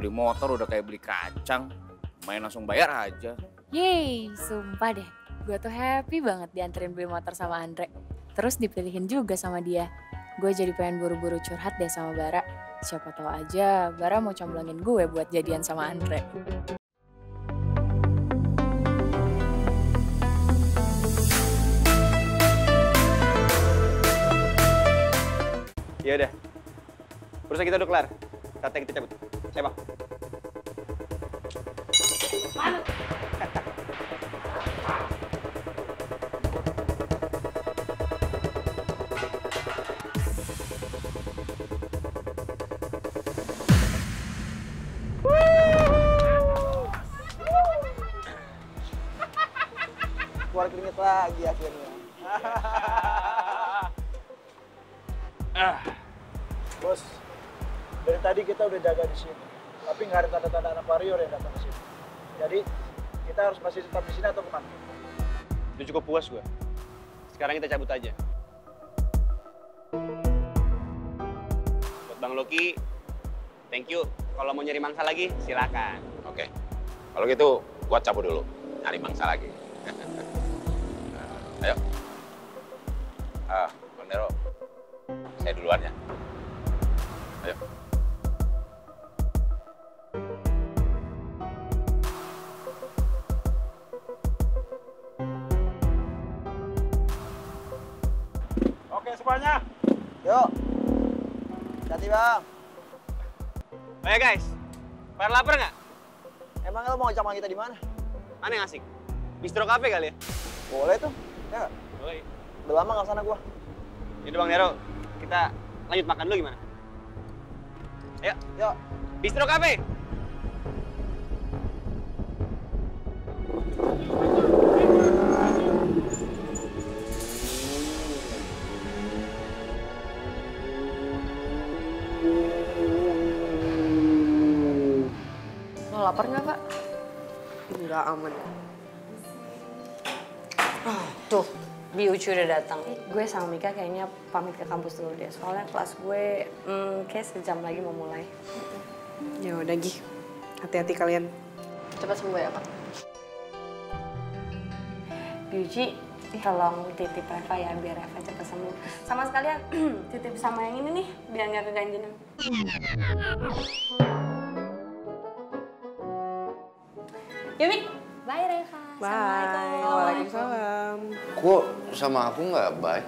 Beli motor udah kayak beli kacang. Main langsung bayar aja. Yeay, sumpah deh. Gue tuh happy banget dianterin beli motor sama Andre. Terus dipilihin juga sama dia. Gue jadi pengen buru-buru curhat deh sama Bara. Siapa tahu aja Bara mau comblangin gue buat jadian sama Andre. Ya udah. Urusan kita udah kelar. Saatnya kita cabut. Ayo, Bang. Keluar keringet lagi akhirnya. Bos, dari tadi kita udah jaga di sini, tapi nggak ada tanda-tanda anak warrior yang datang ke sini. Jadi kita harus masih tetap di sini atau kemana? Udah cukup puas gue. Sekarang kita cabut aja. Buat Bang Loki, thank you. Kalau mau nyari mangsa lagi, silakan. Oke. Kalau gitu, gua cabut dulu. Nyari mangsa lagi. Ayo. Bang Nero. Saya duluan ya. Ayo. Oke semuanya, yuk. Hati Bang. Oh ya guys, pada lapar nggak? Emang lo mau ngajak makan kita di mana? Mana yang asik? Bistro Cafe kali ya? Boleh tuh, ya nggak? Boleh. Udah lama nggak sana gua. Yaudah Bang Nero, kita lanjut makan dulu gimana? Ayo, Yuk. Bistro Cafe! Lo lapar nggak, Kak? Enggak, aman. Tuh, Bi Ucu udah datang. Gue sama Mika kayaknya pamit ke kampus dulu deh. Soalnya kelas gue kayak sejam lagi mau mulai. Ya udah Gi, hati-hati kalian. Cepat sembuh ya, Kak. Bi Uci, tolong titip Reva ya, biar Reva cepat sembuh. Sama sekalian, titip sama yang ini nih, biar nggak keganjinan. Yuk, Mik. Bye, Reva. Bye. Waalaikumsalam. Kok sama aku nggak baik?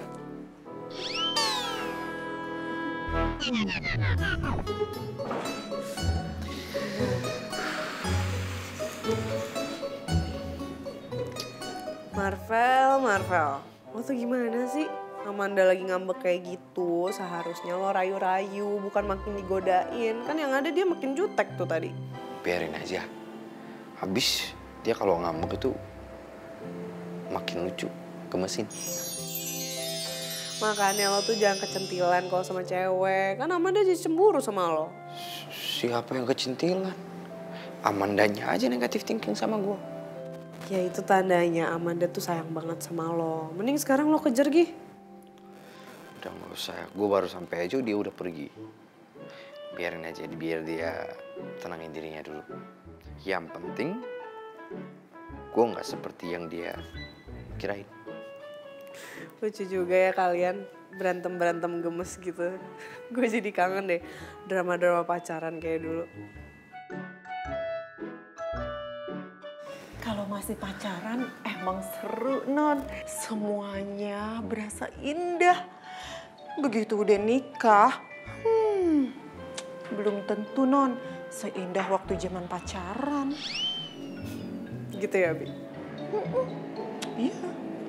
Marvel, lo tuh gimana sih? Amanda lagi ngambek kayak gitu, seharusnya lo rayu-rayu, bukan makin digodain. Kan yang ada dia makin jutek tuh tadi. Biarin aja. Habis dia kalau ngambek itu makin lucu, gemesin. Makanya lo tuh jangan kecentilan kalau sama cewek. Kan Amanda jadi cemburu sama lo. Siapa yang kecintilan? Amandanya aja negatif thinking sama gue. Ya itu tandanya Amanda tuh sayang banget sama lo. Mending sekarang lo kejar Gi. Udah nggak usah, gue baru sampai aja dia udah pergi. Biarin aja, biar dia tenangin dirinya dulu. Yang penting, gue nggak seperti yang dia kirain. Lucu juga ya kalian, berantem-berantem gemes gitu. Gue jadi kangen deh drama-drama pacaran kayak dulu. Kalau masih pacaran emang seru, Non. Semuanya berasa indah. Begitu udah nikah, belum tentu, Non, seindah waktu zaman pacaran. Gitu ya, Bi? Iya.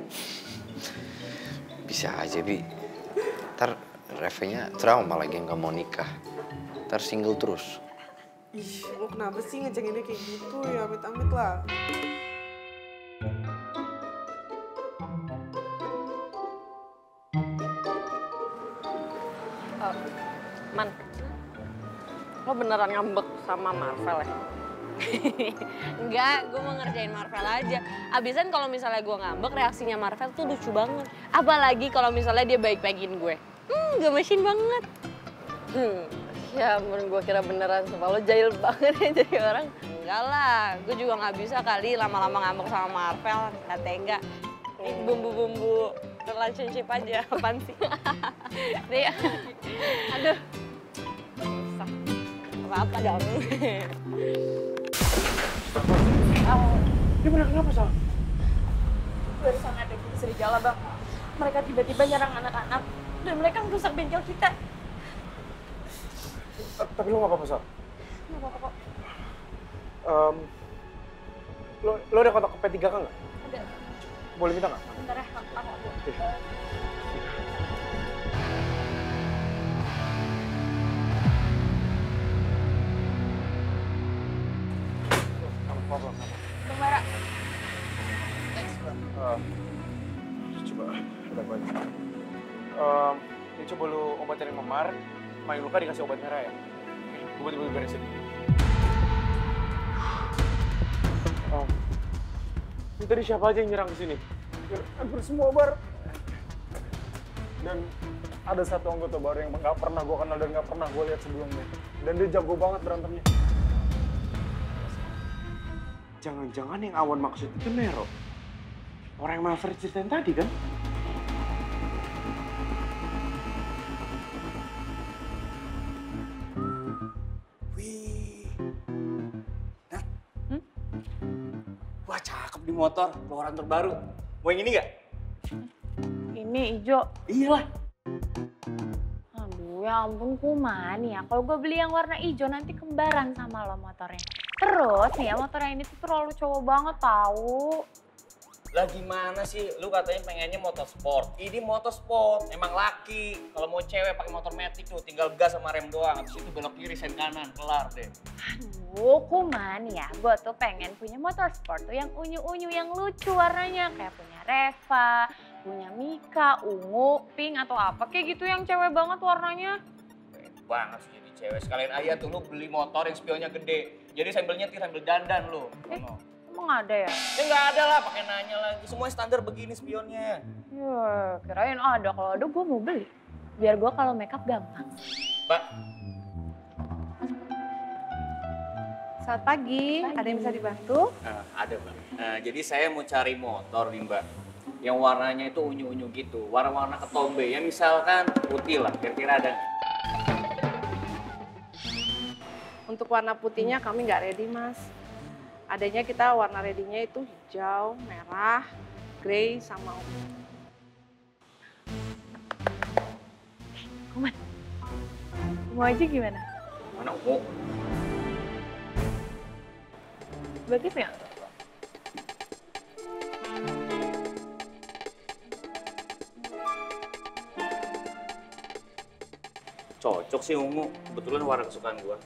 Bisa aja, Bi. Ntar Revanya trauma lagi nggak mau nikah. Ntar single terus. Ih, lo kenapa sih ngecenginnya kayak gitu? Ya amit-amit lah. Man, lo beneran ngambek sama Marvel ya? Enggak, gue mau ngerjain Marvel aja. Abisan kalau misalnya gue ngambek, reaksinya Marvel tuh lucu banget. Apalagi kalau misalnya dia baik-baikin gue. Gemesin banget. Ya ampun, gue kira beneran sumpah lo jahil banget ya jadi orang. Enggak lah, gue juga nggak bisa kali lama-lama ngambek sama Marvel, nggak tega. Ini bumbu-bumbu relationship aja, apaan sih? Deh, aduh. Susah. Apa-apa dong. Dia benar kenapa, Sal? Barusan ada di serigala, Bang. Mereka tiba-tiba nyerang anak-anak dan mereka merusak bengkel kita. Tapi lo gak apa-apa, Sal? Nggak apa-apa kok. Lo ada kontak ke P3K nggak? Ada. Boleh minta nggak? Bentar ya, aku. Apa? Bang Bara. Coba, ada apa aja? Ini coba lu obatin yang memar, main luka dikasih obat merah ya. Gue tiba-tiba beresin. Ini tadi siapa aja yang nyerang ke sini? Hampir semua bar. Dan ada satu anggota baru yang nggak pernah gue kenal dan nggak pernah gue lihat sebelumnya. Dan dia jago banget berantemnya. Jangan-jangan yang Awan maksud itu Nero. Orang yang Maverick ceritain tadi kan? Wih. Nah. Wah, cakep di motor. Keluaran terbaru. Mau yang ini nggak? Ini hijau. Iyalah. Aduh, ya ampun kuman ya. Kalau gue beli yang warna hijau nanti kembaran sama lo motornya. Terus nih ya motor yang ini tuh terlalu cowok banget tahu. Lah gimana sih? Lu katanya pengennya motorsport. Ini motorsport, emang laki. Kalau mau cewek pakai motor matic tuh tinggal gas sama rem doang. Habis itu belok kiri, sen kanan, kelar deh. Aduh, kuman ya. Gue tuh pengen punya motorsport tuh yang unyu-unyu, yang lucu warnanya. Kayak punya Reva, punya Mika, ungu, pink atau apa. Kayak gitu yang cewek banget warnanya. Pengen banget sih jadi cewek. Sekalian aja tuh lu beli motor yang spionnya gede. Jadi sambil nyetir, sambil dandan lu. Emang ada ya? Ya nggak ada lah, pakai nanya lagi. Semua standar begini spionnya. Ya, kirain ada. Kalau ada gue mau beli. Biar gue kalau makeup gampang. Mbak. Selamat pagi. Ada yang bisa dibantu? Ada, Mbak. Jadi saya mau cari motor nih, Mbak. Yang warnanya itu unyu-unyu gitu. Warna-warna ketombe. Ya misalkan putih lah, kira-kira ada. Untuk warna putihnya kami nggak ready, Mas. Adanya kita warna ready-nya itu hijau, merah, grey, sama ungu. Kuman, mau aja gimana? Mana ungu? Bagus nggak? Cocok sih ungu. Kebetulan warna kesukaan gua.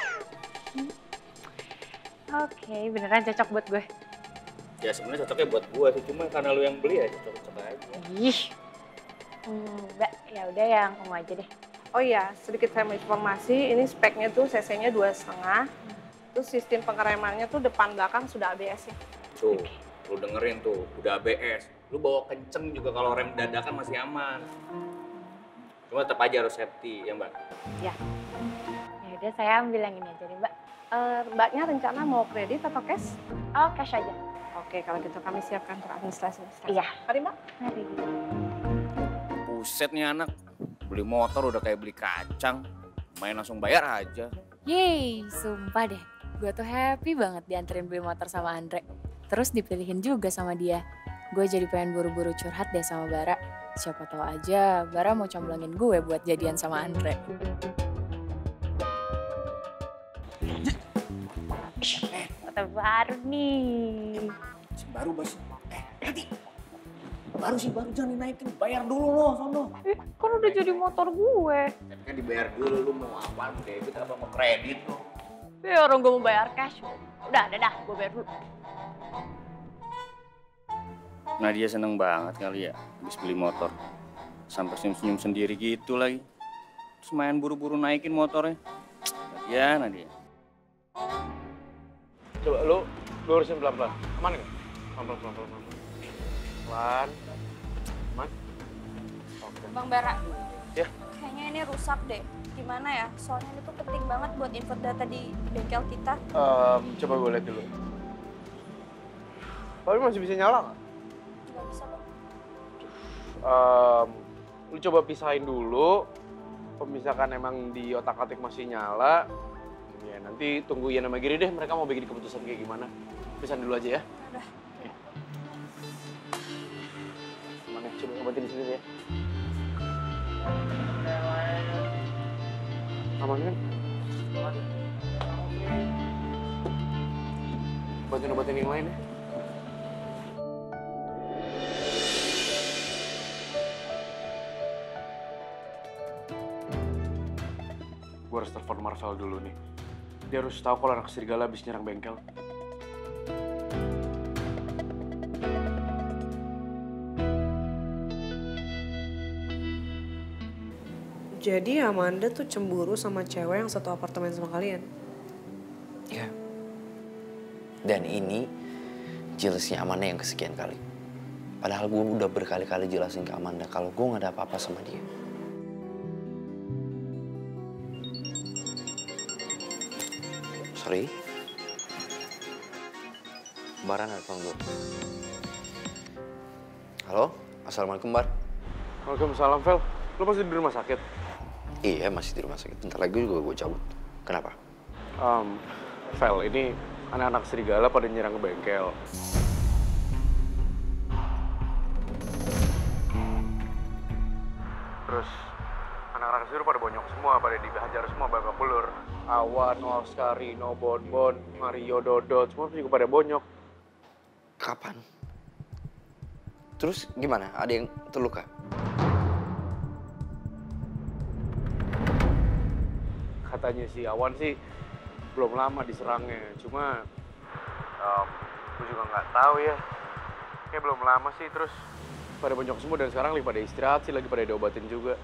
Oke, beneran cocok buat gue. Ya sebenarnya cocoknya buat gua sih, cuma karena lu yang beli ya cocok-cocok aja. Ih, Mbak, ya udah yang ungu aja deh. Oh iya, sedikit saya mau informasi, ini speknya tuh cc-nya 2,5. Terus sistem pengeremannya tuh depan belakang sudah ABS ya. Tuh, lu dengerin tuh, udah ABS. Lu bawa kenceng juga kalau rem dadakan masih aman. Cuma tetap aja harus safety ya, Mbak. Ya. Ya udah saya ambil yang ini aja nih, Mbak. Mbaknya rencana mau kredit atau cash? Oh, cash aja. Oke, kalau gitu kami siapkan untuk administrasi. Iya. Mari, Mbak. Mari. Buset nih anak, beli motor udah kayak beli kacang. Main langsung bayar aja. Yeay, sumpah deh. Gue tuh happy banget dianterin beli motor sama Andre. Terus dipilihin juga sama dia. Gue jadi pengen buru-buru curhat deh sama Bara. Siapa tahu aja Bara mau comblangin gue buat jadian sama Andre. Motor baru nih. Baru bos. Nanti. Baru sih, baru jangan dinaikin. Bayar dulu loh, sono. Kan udah jadi motor gue. Tapi kan dibayar dulu, lu mau apaan? Debit apa mau kredit lo? Ya orang gue mau bayar cash. Udah, gue bayar dulu. Nah dia seneng banget kali ya, habis beli motor. Sampai senyum-senyum sendiri gitu lagi. Terus main buru-buru naikin motornya. Ya, Nadia. Coba lu lurusin pelan-pelan. Aman nggak? Pelan-pelan. Pelan. Aman? Oke. Bang Bara. Ya? Kayaknya ini rusak deh. gimana ya? Soalnya ini tuh penting banget buat input data di bengkel kita. Coba gue lihat dulu. Tapi masih bisa nyala nggak? Nggak bisa, Bang. Lu coba pisahin dulu. Kalau misalkan emang di otak-atik masih nyala, ya nanti tunggu Ian sama Giri deh, mereka mau bikin keputusan kayak gimana. Pisahin dulu aja ya. Udah. Mana? Coba ngobatin di sini deh ya. Aman kan? Obatin yang lain ya. Gue harus telepon Marvel dulu nih. Dia harus tahu kalau anak serigala habis nyerang bengkel. Jadi Amanda tuh cemburu sama cewek yang satu apartemen sama kalian? Ya. Dan ini jelasnya Amanda yang kesekian kali. Padahal gue udah berkali-kali jelasin ke Amanda kalau gue gak ada apa-apa sama dia. Sorry. Baran ada telepon gue. Halo, Assalamualaikum Bar. Waalaikumsalam, Vel. Lu masih di rumah sakit? Iya, masih di rumah sakit. Bentar lagi juga gue cabut. Kenapa? Vel, ini anak-anak serigala pada nyerang ke bengkel. Terus anak-anak situ pada bonyok semua, pada dihajar semua babak belur. Awan, No Oscari, No Bonbon, Mario, Dodot, semua juga pada bonyok. Kapan? Terus gimana? Ada yang terluka? Katanya si Awan sih belum lama diserangnya, cuma gue juga nggak tahu ya. Kayak belum lama sih, terus pada bonyok semua dan sekarang lagi pada istirahat sih, lagi pada diobatin juga.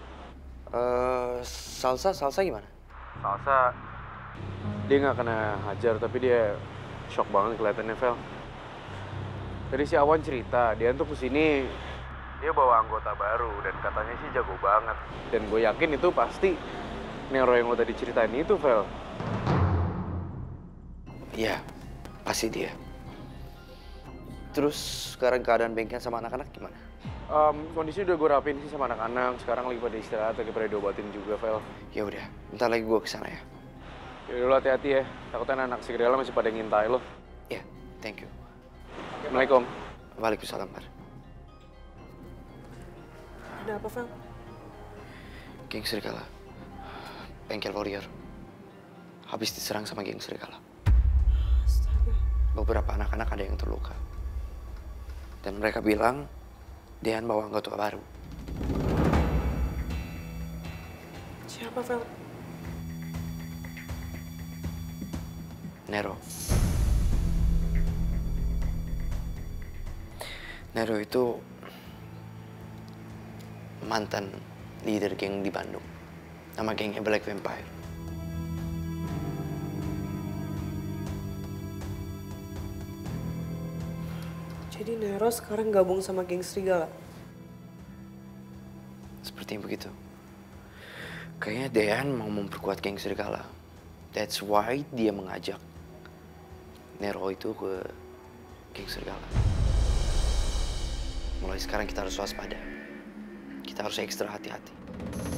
Salsa gimana? Salsa, dia nggak kena hajar, tapi dia shock banget kelihatannya, Vel. Tadi si Awan cerita, dia tuh kesini, dia bawa anggota baru dan katanya sih jago banget. Dan gue yakin itu pasti Nero yang lo tadi ceritain itu, Vel. Iya, pasti dia. Terus sekarang keadaan bengkel sama anak-anak gimana? Kondisi udah gue rapin sih sama anak-anak. Sekarang lagi pada istirahat, lagi pada diobatin juga, Vel. Ya udah, bentar lagi gue kesana ya. Ya udah, hati-hati ya. Takutnya anak serigala masih pada ngintai lo. Ya, thank you. Assalamualaikum. Waalaikumsalam, Bar. Ada apa, Vel? Geng serigala. Bengkel Warrior. Habis diserang sama geng serigala. Astaga. Beberapa anak-anak ada yang terluka. Dan mereka bilang, Dean bawa anggota baru. Siapa, Vel? Nero. Nero itu mantan leader geng di Bandung. Nama gengnya Black Vampire. Jadi Nero sekarang gabung sama geng serigala? Seperti begitu. Kayaknya Dean mau memperkuat geng serigala. That's why dia mengajak Nero itu ke geng serigala. Mulai sekarang kita harus waspada. Kita harus ekstra hati-hati.